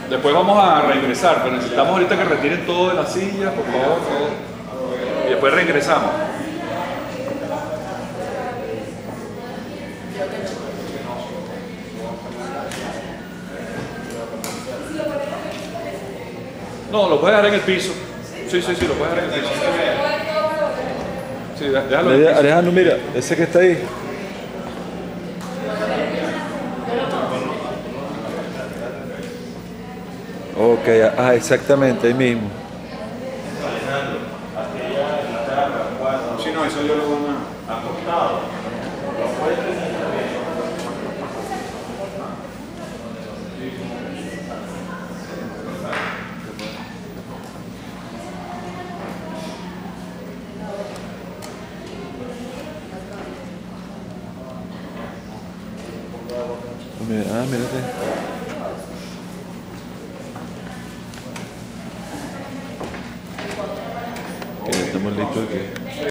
Después vamos a reingresar, pero necesitamos ahorita que retiren todo de las sillas, por favor, todo. Y después reingresamos. No, lo puedes dejar en el piso. Sí, sí, sí, lo puedes dejar en el piso. Sí, déjalo en el piso. Alejandro, mira, ese que está ahí. Ok, exactamente, ahí mismo. Sí, no, eso yo lo voy a... Acostado. Mira, mírate. Que ya estamos listos aquí.